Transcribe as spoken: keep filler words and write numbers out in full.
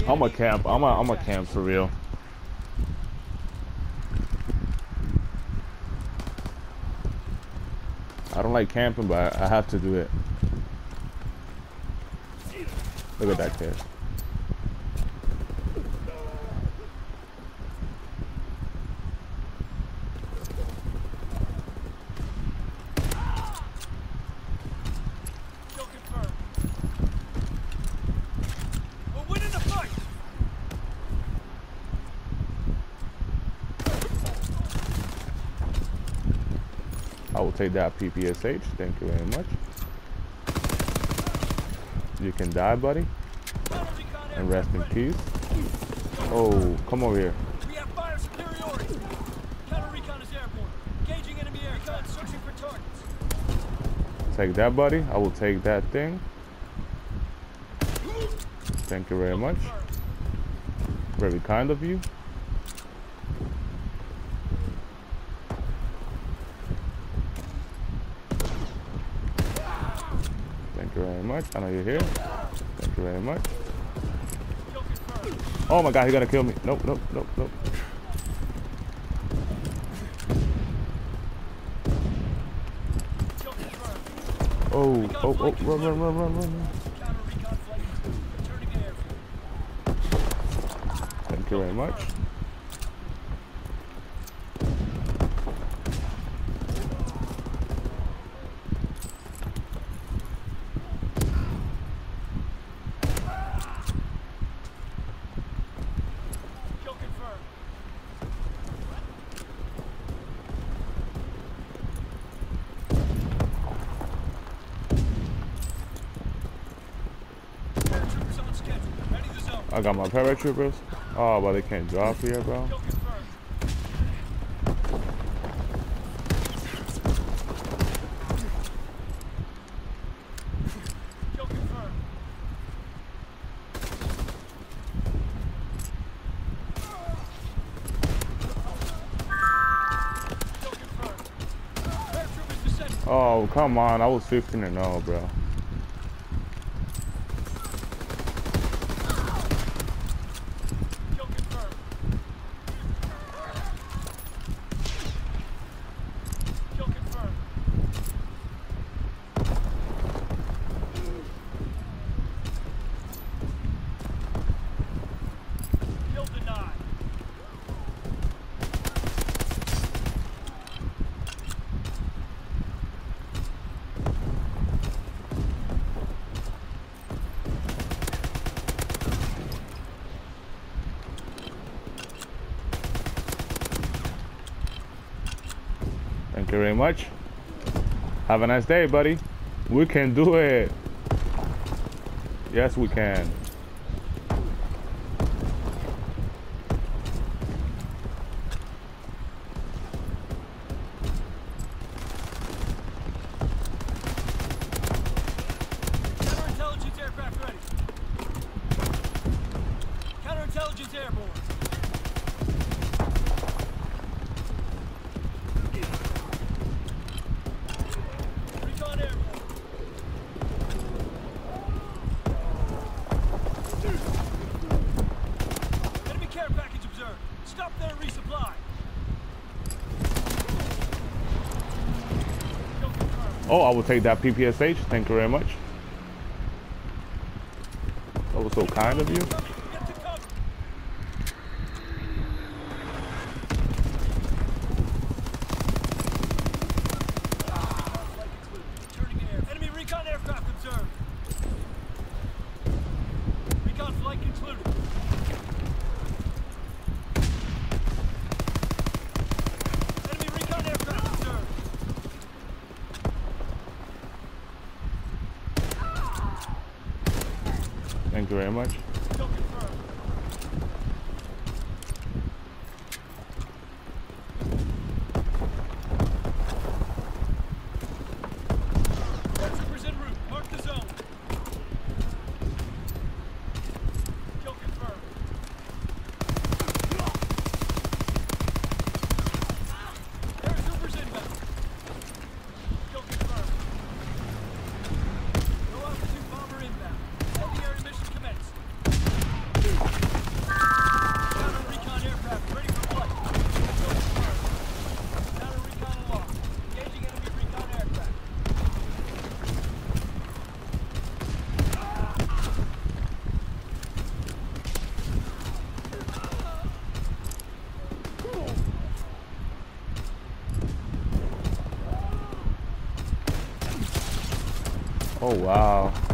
I'm a camp. I'm a I'm a camp for real. I don't like camping, but I have to do it. Look at that kid. I will take that P P S H. Thank you very much. You can die, buddy. And rest in peace. Oh, come over here. We have fire superiority. Counter recon is airborne. Engaging enemy air guns, searching for targets. Take that, buddy. I will take that thing. Thank you very much. Very kind of you. Thank you very much. I know you're here. Thank you very much. Oh my god, he's gonna kill me. Nope, nope, nope, nope. Oh, oh, oh, run, run, run, run, run. Thank you very much. I got my paratroopers. Oh, but they can't drop here, bro. Oh, come on. I was fifteen and oh, bro. Thank you very much. Have a nice day, buddy. We can do it. Yes, we can. Counterintelligence aircraft ready. Counterintelligence airborne. Enemy care package observed. Stop there and resupply. Oh, I will take that P P S H. Thank you very much. That was so kind of you. Get to cover. Turning air. Enemy recon aircraft observed. Recon flight concluded. Enemy recon aircraft observed. Thank you very much. Kill confirmed. Paratroopers en route. Mark the zone. Kill confirmed. Paratroopers inbound. Kill confirmed. Low altitude bomber inbound. Heavy air mission commenced. Oh wow.